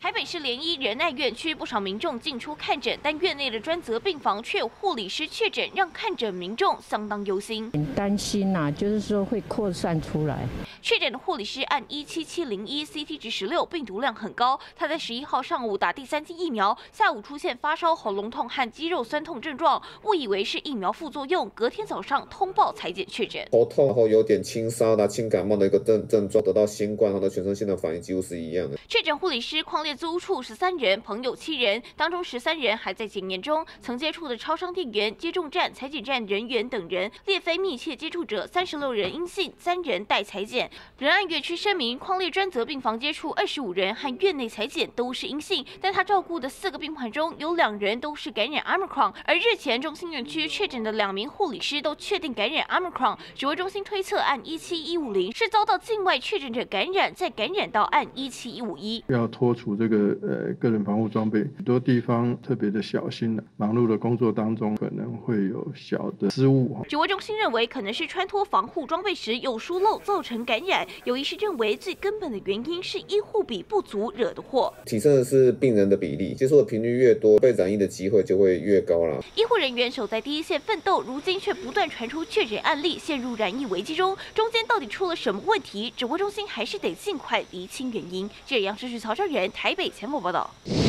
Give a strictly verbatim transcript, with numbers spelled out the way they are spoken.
台北市联医仁爱院区不少民众进出看诊，但院内的专责病房却有护理师确诊，让看诊民众相当忧心。 很担心呐、啊，就是说会扩散出来。 确诊的护理师按一七七零一 C T 值十六，病毒量很高。他在十一号上午打第三剂疫苗，下午出现发烧、喉咙痛和肌肉酸痛症状，误以为是疫苗副作用，隔天早上通报裁检确诊。 头痛后有点轻烧的轻感冒的一个症症状，得到新冠后的全身性的反应几乎是一样的。 确诊护理师匡列租处十三人，朋友七人，当中十三人还在检验中。曾接触的超商店员、接种站、裁检站人员等人列非密切接触者三十六人阴性，三人待裁检。仁爱院区声明，匡列专责病房接触二十五人和院内裁检都是阴性，但他照顾的四个病患中有两人都是感染 Omicron， 而日前中心院区确诊的两名护理师都确定感染 Omicron， 指挥中心推测按一七一五零是遭到境外确诊者感染，再感染到按一七一五一。 要脱除这个呃个人防护装备，很多地方特别的小心了，忙碌的工作当中可能会有小的失误。 指挥中心认为可能是穿脱防护装备时有疏漏造成感染，有医师认为最根本的原因是医护比不足惹的祸。 提升的是病人的比例，接触的频率越多，被染疫的机会就会越高了。 医护人员守在第一线奋斗，如今却不断传出确诊案例，陷入染疫危机中，中间到底出了什么问题？指挥中心还是得尽快厘清原因。记者杨世旭、曹昭仁台北前报报道。